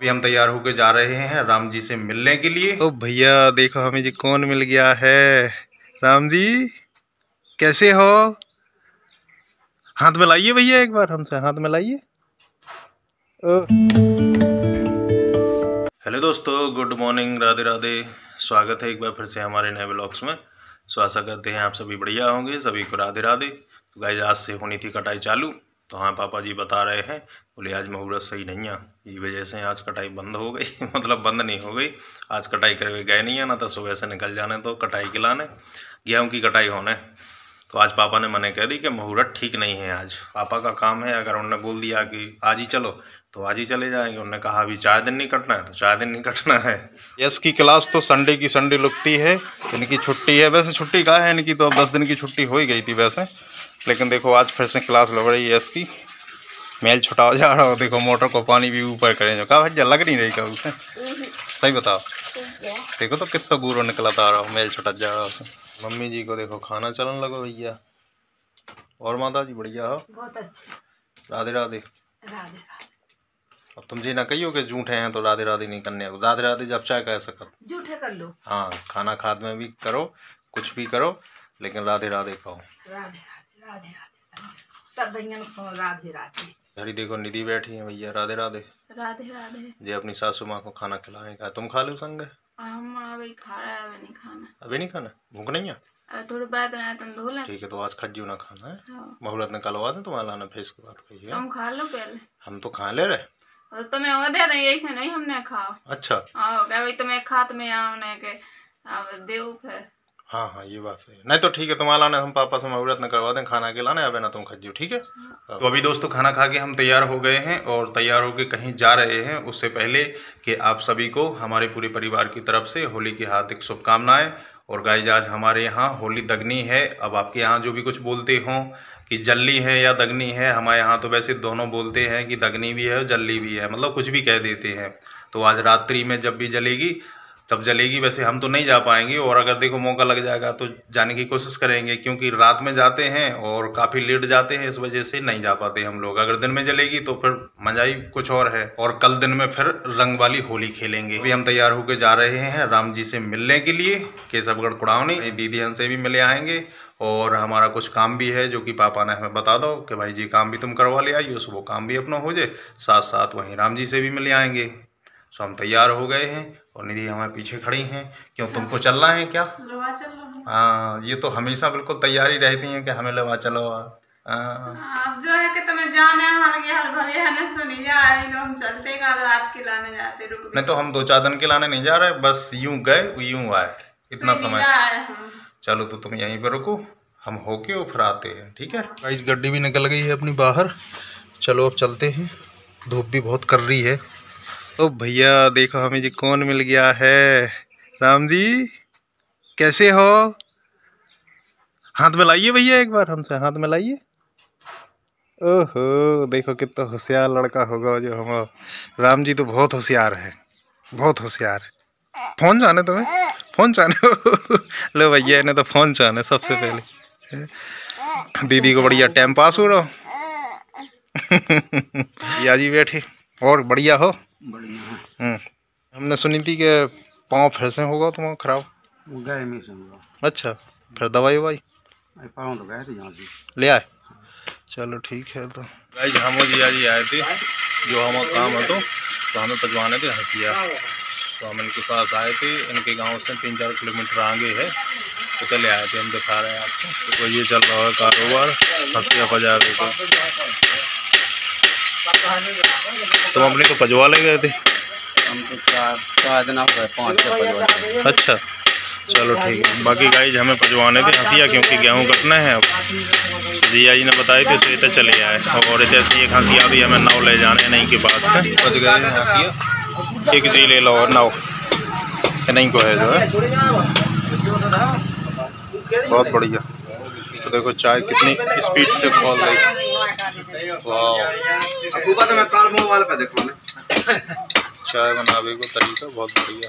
अभी हम तैयार होके जा रहे हैं राम जी से मिलने के लिए। तो भैया देखो हमें जी कौन मिल गया है। राम जी कैसे हो? हाथ मिलाइए भैया, एक बार हमसे हाथ मिलाइए। हेलो दोस्तों, गुड मॉर्निंग, राधे राधे। स्वागत है एक बार फिर से हमारे नए व्लॉग्स में। सो आशा करते हैं आप सभी बढ़िया होंगे, सभी को राधे राधे। तो गाइस आज से होनी थी कटाई चालू, तो हाँ पापा जी बता रहे हैं, बोले आज मुहूर्त सही नहीं है, इस वजह से आज कटाई बंद हो गई। मतलब बंद नहीं हो गई, आज कटाई करके गए नहीं है ना, तो सुबह से निकल जाने तो कटाई के लाने, गेहूँ की कटाई होने। तो आज पापा ने मने कह दी कि मुहूर्त ठीक नहीं है आज। पापा का काम है, अगर उन्होंने बोल दिया कि आज ही चलो तो आज ही चले जाएंगे। उन्होंने कहा अभी 4 दिन नहीं कटना है तो 4 दिन नहीं कटना है। यस की क्लास तो संडे की संडे लगती है, इनकी छुट्टी है। वैसे छुट्टी कहाँ है इनकी, तो अब 10 दिन की छुट्टी हो ही गई थी वैसे, लेकिन देखो आज फिर से क्लास लग रही है। यस की मेल छुटा जा रहा हो, देखो मोटर को पानी भी ऊपर करें जो कहा भैया लग नहीं रही क्या उसे, सही बताओ। देखो तो कितना गुरो निकला आ रहा हो, मेल छुटा जा रहा हो। मम्मी जी को देखो खाना चलन लगो भैया। और माता जी बढ़िया हो? बहुत अच्छे। राधे राधे। राधे राधे। अब तुम जी ना कहियो कि झूठे हैं तो राधे राधे नहीं करने। राधे राधे जब चाहे कह सकत, झूठे कर लो। हाँ खाना खाद में भी करो, कुछ भी करो, लेकिन राधे राधे कहो। राधे राधे राधे राधे सब भैया को राधे राधे। घरी देखो निधि बैठी है भैया, राधे राधे। राधे राधे। जे अपनी सासू माँ को खाना खिलाने का, तुम खा लो संग। हम अभी खा रहे हैं, अभी नहीं खाना। अभी नहीं खाना, भूख नहीं है? थोड़ी बात ना तुम धो लें। ठीक है, तो आज खज्जू ना खाना है। हाँ। मुहूर्त निकलवा दे तुम्हारा लाना, फिर इसके बाद कहिए। तुम खा लो पहले। हम तो खा ले रहे। और तुम्हें वो दे रही ऐसे नहीं हमने खाओ। अच्छा हाँ क्या भाई तुम्हें खात में आने के अब देव फिर। हाँ हाँ ये बात सही है। नहीं तो ठीक है, तुम्हारा लाने हम पापा से मुहूर्त न करवा दें खाना के लाने, अब ना तुम खज्जू, ठीक है। तो अभी दोस्तों खाना खा के हम तैयार हो गए हैं और तैयार होके कहीं जा रहे हैं। उससे पहले कि आप सभी को हमारे पूरे परिवार की तरफ से होली की हार्दिक शुभकामनाएं। और गाइस आज हमारे यहाँ होली दगनी है। अब आपके यहाँ जो भी कुछ बोलते हों कि जल्ली है या दगनी है, हमारे यहाँ तो वैसे दोनों बोलते हैं कि दगनी भी है और जल्ली भी है, मतलब कुछ भी कह देते हैं। तो आज रात्रि में जब भी जलेगी तब जलेगी। वैसे हम तो नहीं जा पाएंगे, और अगर देखो मौका लग जाएगा तो जाने की कोशिश करेंगे, क्योंकि रात में जाते हैं और काफ़ी लेट जाते हैं, इस वजह से नहीं जा पाते हम लोग। अगर दिन में जलेगी तो फिर मजा ही कुछ और है, और कल दिन में फिर रंग वाली होली खेलेंगे। अभी हम तैयार होकर जा रहे हैं राम जी से मिलने के लिए, केशवगढ़ कुड़ावनी। दीदी हमसे भी मिले आएंगे, और हमारा कुछ काम भी है जो कि पापा ने हमें बता दो कि भाई जी काम भी तुम करवा ले आइए, वो काम भी अपना हो जाए, साथ साथ वहीं राम जी से भी मिले आएंगे। सो हम तैयार हो गए हैं और निधि हमारे पीछे खड़ी हैं। क्यों तुमको चलना है क्या? हाँ ये तो हमेशा बिल्कुल तैयारी रहती हैं कि हमें लेवा चलो। अब जो है कि तुम्हें जाने हर घरे है ना, सुनी जा रही तो हम चलते का रात के लाने जाते रुक। नहीं तो हम 2-4 दिन के लाने नहीं जा रहे, बस यूं गए यूं आए, इतना समय। चलो तो तुम यहीं पर रुको, हम होके और फिर आते हैं, ठीक है। गाइस गड्डी भी निकल गई है अपनी बाहर, चलो अब चलते हैं, धूप भी बहुत कर रही है। ओ भैया देखो हमें जी कौन मिल गया है। राम जी कैसे हो? हाथ मिलाइए भैया, एक बार हमसे हाथ मिलाइए। ओहो देखो कितना होशियार लड़का होगा जो हम। राम जी तो बहुत होशियार है, बहुत होशियार है। फोन जाने तुम्हें, फोन जाने। लो भैया इन्हें तो फोन जाने सबसे पहले। दीदी को बढ़िया टाइम पास हो रहा। या जी बैठे और बढ़िया हो। हमने सुनी थी कि पाँव फिर से होगा तुम्हारा खराब। अच्छा फिर दवाई ववाई तो गए थे यहाँ से ले आए। चलो ठीक है। तो गाइस हम जिया जी आए थे, जो हमारा काम है तो हमें पजवाने थे हंसिया, तो हम इनके पास आए थे। इनके गांव से 3-4 किलोमीटर आगे है, तो चले आए थे, हम दिखा रहे हैं आपको। तो ये चल रहा है कारोबार हंसिया पजा रहे थे। तुम अपने तो पजवा ले गए थे? हम तो 4 दिन हो गए, 5 अच्छा चलो ठीक है। बाकी गाइस हमें पजवाने थे हंसिया, क्योंकि गेहूँ कटना है। अब जिया जी ने बताए थे तो ये तो चले आए, और जैसे एक हंसिया भी हमें नाव ले जाने नहीं के बाद पज गए हैं हंसिया। एक जी ले लो नाव नहीं को है जो है, बहुत बढ़िया। तो देखो चाय कितनी स्पीड से खोल रही। चाय बनावे को तरीका बहुत बढ़िया।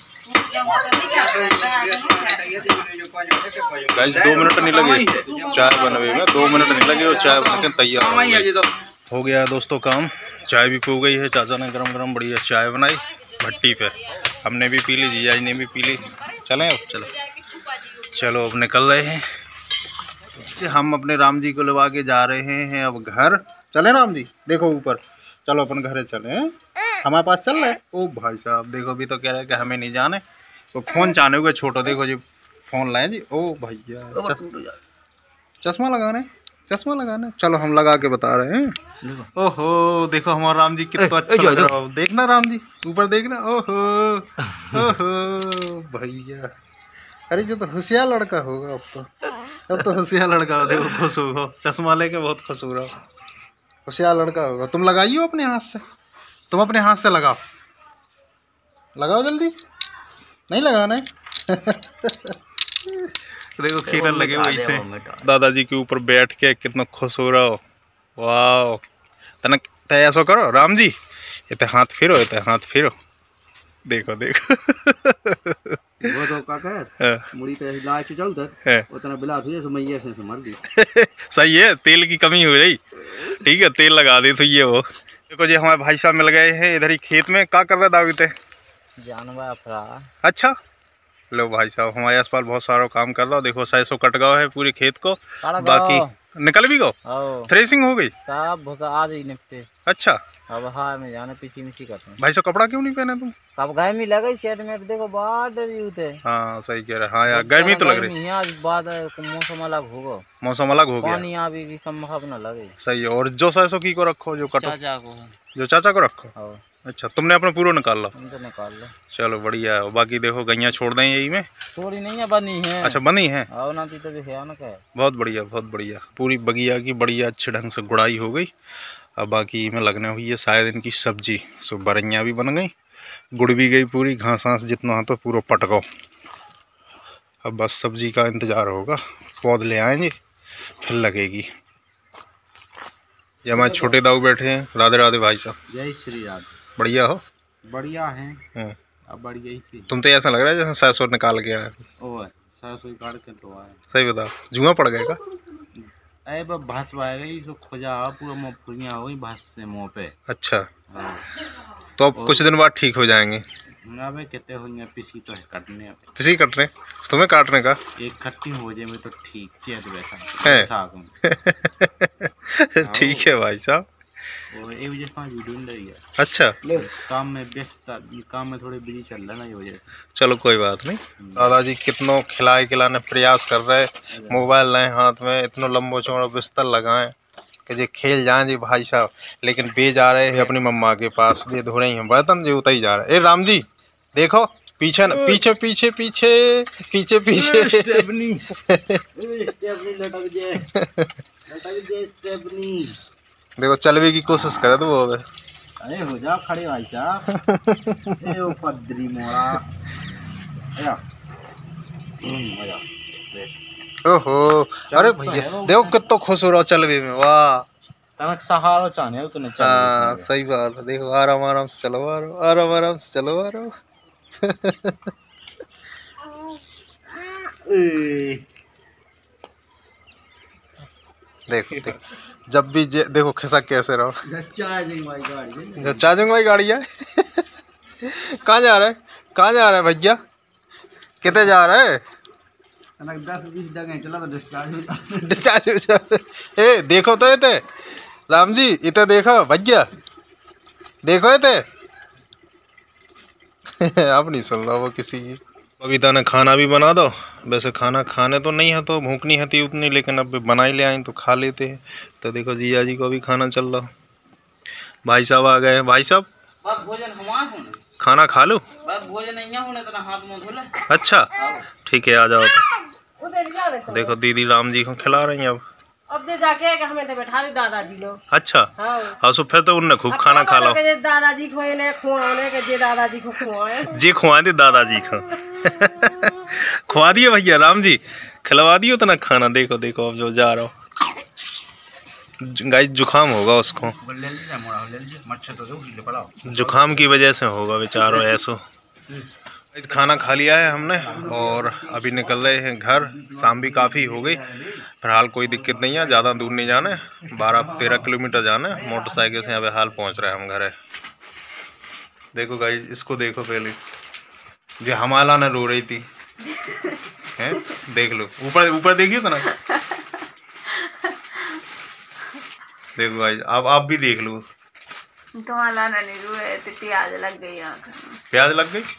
गाइस 2 मिनट नहीं लगे चाय बनवे में, 2 मिनट नहीं लगे और चाय बनके तैयार हो गया दोस्तों काम। चाय भी पी गई है। चाचा ने गरम गरम बढ़िया चाय बनाई भट्टी पे, हमने भी पी ली, जीजा जी ने भी पी ली। चलें अब, चलो अब निकल रहे हैं। हम अपने राम जी को लगा के जा रहे हैं अब घर। चले राम जी, देखो ऊपर, चलो अपन घरे चले। हमारे पास चल रहे। ओ भाई साहब देखो, भी तो कह रहे हैं कि हमें नहीं जाने, तो फोन चाहने हुए छोटो, देखो जी फोन लाए जी। ओ भैया चश्मा लगाने, चलो हम लगा के बता रहे हैं। ओहो देखो हमारा राम जी कितना अच्छा लग रहा है। देखना राम जी ऊपर देखना। ओहो ओहो भैया, अरे जो तो होशियार लड़का होगा अब तो होशियार लड़का हो। देखो खुश हो, चश्मा लेके बहुत खुश हो रहा हो, होशियार लड़का होगा। तुम लगाइयो अपने हाथ से, तुम अपने हाथ से लगाओ जल्दी, नहीं लगाना है। देखो खीरन लगे वही से दादाजी के ऊपर बैठ के कितना खुश हो रहा हो। वाह, तनक ऐसा करो राम जी, इतने हाथ फिरो, देखो वो तो काका मुड़ी पे लाच चलता उतना बिला तुझे सुमैया से मर दी। सही है, तेल की कमी हो रही, ठीक है तेल लगा दे तो ये वो। देखो जी हमारे भाई साहब मिल गए हैं इधर ही खेत में। क्या कर रहे दाविते? जानवर। अच्छा लो भाई साहब हमारे आसपास बहुत सारा काम कर रहा हो। देखो 600 कट गया है पूरे खेत को, बाकी निकल भी गो, थ्रेसिंग हो गई सब आज ही निपटे। अच्छा अब हाँ में जाने पीछी मिसी करते हैं। भाई साहब कपड़ा क्यों नहीं पहने तुम? कब गर्मी लग गई शर्ट में, देखो बाहर डरी होते। हाँ सही कह रहे हैं। हाँ यार गर्मी तो लग रही है, बाद मौसम अलग होगा, मौसम अलग हो गया, पानी यहाँ भी संभावना लगे। सही है। और जो 600 की को रखो, जो कटो जो चाचा को रखो। अच्छा तुमने अपना पूरा निकाल लो? निकाल लो, चलो बढ़िया है। बाकी देखो गैया छोड़ दें यही में? छोड़ी नहीं है, बनी है। अच्छा बनी है, बहुत बढ़िया बहुत बढ़िया। पूरी बगिया की बढ़िया अच्छे ढंग से गुड़ाई हो गई। अब बाकी में लगने हुई है शायद इनकी सब्जी। सो बरैया भी बन गई, गुड़ भी गई पूरी, घास घास जितना हो तो पूरा पटको। अब बस सब्जी का इंतज़ार होगा, पौध ले आएंगे फिर लगेगी। ये हमारे छोटे दाऊ बैठे हैं। राधे राधे भाई साहब। जय श्री राधे। बढ़िया हो? बढ़िया है। अब बढ़िया ही सी। तुम तो ऐसा लग रहा है जैसे 600 निकाल के आया। ओ 600 काट के तो आया। सही बताओ, जुआ पड़ गया का? अरे भस गई जो खोजा पूरा मुँह फुलियाँ हो गई भस से मुँह पे। अच्छा तो अब कुछ दिन बाद ठीक हो जाएंगे। अबे कितने होंगे, पिसी तो है काटने, पिसी कटने तुम्हें काटने का? एक खट्टी हो जाए में तो ठीक है, तो वैसा है। ठीक है भाई साहब। अच्छा काम में व्यस्त, काम में थोड़े बिजी चल रहा है ना ये वजह। चलो कोई बात नहीं। दादाजी कितनों खिलाने प्रयास कर रहे, मोबाइल लाए हाथ में, इतना लंबो चौड़ा बिस्तर लगाएं कि जे खेल जाएं जी भाई साहब, लेकिन बे जा रहे हैं अपनी मम्मा के पास, ये धो रही हैं बर्तन, जो उतर ही जा रहा है। ए राम जी देखो पीछे न, पीछे पीछे पीछे पीछे पीछे देखो चलने की कोशिश करे तो वो। अरे हो जा खड़े भाई साहब। ए ओ पदरी मोड़ा आया। ओहो अरे भैया देखो कितना खुश हो रहा चलवे में। वाह तनक सहारा चाहने तूने चल। हाँ सही बात है। देखो आराम आराम से चलो, आराम आराम से चलो, आराम। देखो देखो जब भी देखो खिसक कैसे रहो। चार्जिंग वाली गाड़ी है। कहाँ जा रहा है भैया, कितने जा रहा है? 10-20 जगह चला तो डिस्चार्ज हो जाए। ए देखो तो इते राम जी, इते देखो भैया, देखो इते। अब नहीं सुन रहा वो किसी की। बबीता ने खाना भी बना दो। वैसे खाना खाने तो नहीं है तो भूख नहीं होती उतनी, लेकिन अब बना ही ले आए तो खा लेते हैं। तो देखो जीजा जी को भी खाना चल रहा। भाई साहब आ गए हैं। भाई साहब खाना खा लो। भोजन नहीं होने तो हाथ मुंह धो ले। अच्छा ठीक है आ जाओ। तो देखो दीदी राम जी को खिला रही हैं अब दे जाके हमें तो बैठा दे दादाजी लोग। अच्छा हाँ सो फिर तो उनने खूब खाना खा लो। दादाजी खुआने दादाजी को खुआए जी, खुआ दे दादाजी को। खुआ दिए भैया राम जी, खिलवा दियो तो ना खाना। देखो देखो अब जो जा रहा हो गाइस, जुखाम होगा उसको, जुखाम की वजह से होगा बेचारो ऐसो। खाना खा लिया है हमने और अभी निकल रहे हैं घर। शाम भी काफ़ी हो गई। फिलहाल कोई दिक्कत नहीं है, ज़्यादा दूर नहीं जाना है, 12-13 किलोमीटर जाना है मोटरसाइकिल से। अभी हाल पहुंच रहे हैं हम घर है। देखो गाइस, इसको देखो पहले, जो हमारा ना रो रही थी हैं, देख लो ऊपर ऊपर देखिए तो ना। देखो गाइस, अब आप भी देख लो। तुम्हारा नहीं रोए थे, प्याज लग गई आँख में। प्याज लग गई?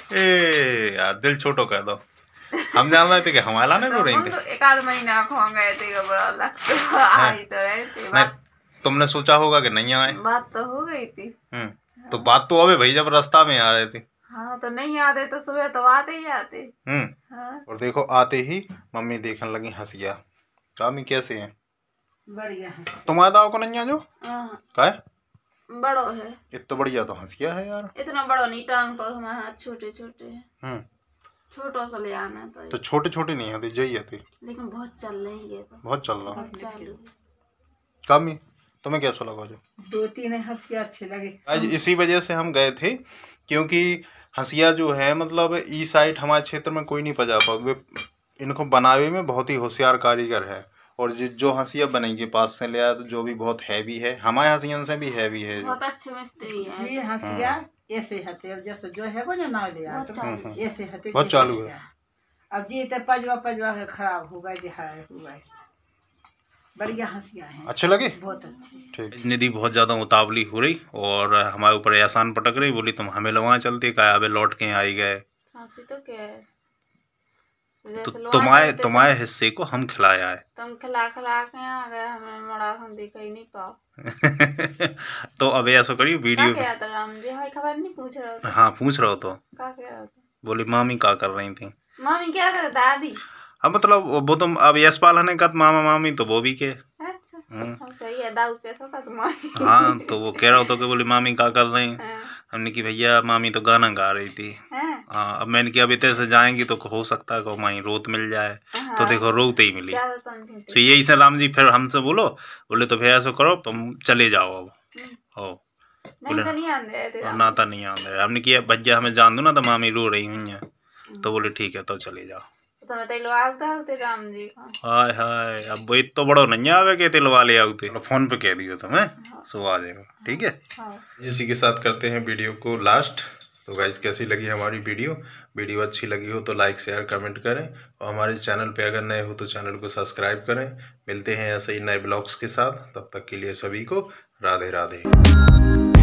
ए यार, दिल छोटो कर दो। हम जान रहे थे कि हमारा नहीं रो रही थी। एक आध महीना खो गए थे, बड़ा लगता आई तो रहे थे। नहीं, तुमने सोचा होगा कि नहीं आए। बात तो हो गई थी। तो बात तो अबे भाई जब रास्ता में आ रहे थे। हाँ, तो नहीं आते तो सुबह तो आते ही आते। हाँ। और देखो आते ही मम्मी देखने लगी हंसिया। कामी कैसे हैं? बढ़िया। तुम्हारा दाव को नहीं आ जो का है? बड़ो है इतना बढ़िया तो हंसिया है यार। इतना बड़ो नहीं, टांग पर हमारे हाथ छोटे छोटे हैं। छोटो से ले आना तो छोटे छोटे नहीं आते, जई आते, लेकिन बहुत चल रही है। तो बहुत चल रहा है चालू। कामी, तुम्हें कैसा लगा? जो 2-3 हंसिया अच्छे लगे। आज इसी वजह से हम गए थे, क्योंकि हंसिया जो है मतलब ई साइड हमारे क्षेत्र में कोई नहीं पजा पा। वे इनको बनावे में बहुत ही होशियार कारीगर है। और जो हंसिया बनेंगे पास से ले आया तो जो भी बहुत हैवी है, हमारे हंसियन से भी हैवी है। बहुत अच्छे मिस्त्री है जी। हंसिया ऐसे हते, अब जैसे जो है वो जो ना ले आ तो ऐसे हते, बहुत चालू है। अब जी तो पजवा के खराब होगा जी, हाय हुआ। बढ़िया हंसिया है, अच्छे लगे, बहुत अच्छे। ठीक। निधि बहुत ज़्यादा उतावली हो रही और हमारे ऊपर एहसान पटक रही, बोली तुम हमें लगा चलते का, अबे लौट के आई गए तो क्या है? तो तुम्हारे हिस्से को हम खिलाया है। तुम खिला खिला के आ गए, हमें मड़ा हम देखा ही नहीं पाओ। तो अब ऐसा करिए वीडियो। क्या था राम जी, हमारी खबर नहीं पूछ रहे हो? हाँ पूछ रहा हो तो क्या कह रहे थे? बोली मामी क्या कर रही थी। मामी क्या कर, दादी? अब मतलब वो तुम अब यशपाल ने कहा मामा मामी तो वो भी के। अच्छा सही है, दाऊ कैसा था तुम्हारी? हाँ तो वो कह रहा होता कि बोली मामी क्या कर रही। हमने की भैया मामी तो गाना गा रही थी। हाँ, अब मैंने किया अब इतने से जाएंगी तो हो सकता है कि वहीं रोत मिल जाए। तो देखो रोते ही मिली। तो यही से राम जी फिर हमसे बोले तो फिर ऐसा करो तुम चले जाओ अब। हो बोले ना तो नहीं आंदे। हमने किया भैया हमें जान दो ना, तो मामी रो रही हुई है। तो बोले ठीक है तो चले जाओ। राम जी हाय हाय, अब वो तो बड़ो नहीं आवे के तिलवा ले आते, फोन पे कह दियो तुम्हें सो आ जाएगा। ठीक है, इसी के साथ करते हैं वीडियो को लास्ट। तो गाइस कैसी लगी हमारी वीडियो अच्छी लगी हो तो लाइक शेयर कमेंट करें, और हमारे चैनल पे अगर नए हो तो चैनल को सब्सक्राइब करें। मिलते हैं ऐसे ही नए ब्लॉग्स के साथ, तब तक के लिए सभी को राधे राधे।